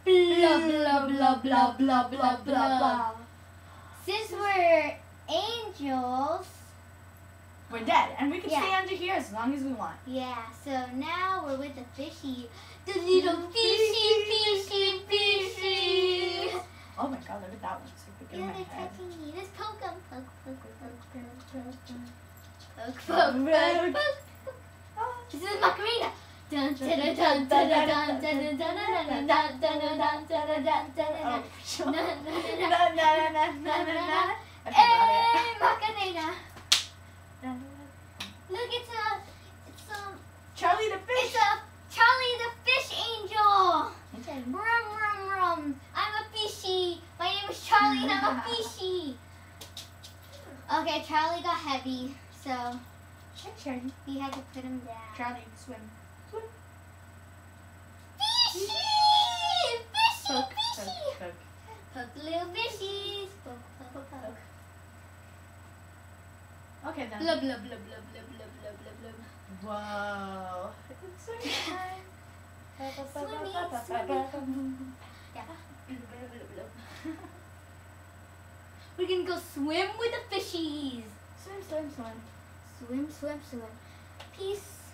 Blah blah blah blah blah blah blah. Since we're angels, we're dead, and we can stay under here as long as we want. Yeah, so now we're with the fishy. The little fishy. Oh my god, look at that one. It's like Yeah, my they're head. touching me. Let's poke them. Poke. This is Macarena. Dun dun dun dun dun dun dun dun dun Hey, Macarena. Look, it's Charlie the fish. It's a Charlie the fish angel. Rum. I'm a fishy. My name is Charlie and I'm a fishy. Okay, Charlie got heavy, so we had to put him down. Charlie, swim. Fishy! Poke. Poke little fishies. Poke. Okay then. Blub, blub, blub, blub, blub, blub, blub, blub. Whoa. It's swimming time. Swimming. Yeah. We're gonna go swim with the fishies. Swim. Swim. Peace.